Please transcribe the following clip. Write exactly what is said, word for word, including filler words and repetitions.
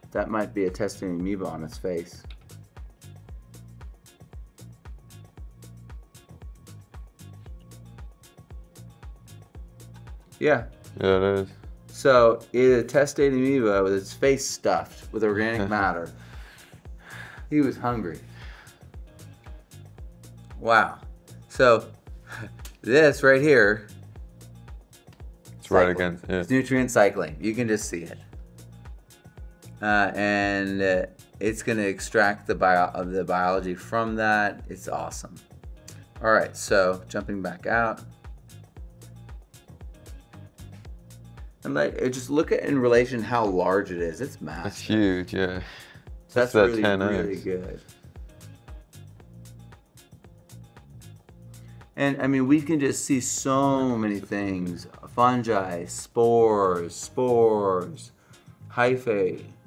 That might be a testing amoeba on its face. Yeah. Yeah, it is. So it is a testate amoeba with its face stuffed with organic matter. He was hungry. Wow. So this right here. It's right against it. It's nutrient cycling. You can just see it. Uh, and uh, it's going to extract the bio of the biology from that. It's awesome. All right, so jumping back out. And like, just look at in relation how large it is. It's massive. It's huge, yeah. So that's that really, ten really X. good. And I mean, we can just see so many things: fungi, spores, spores, hyphae.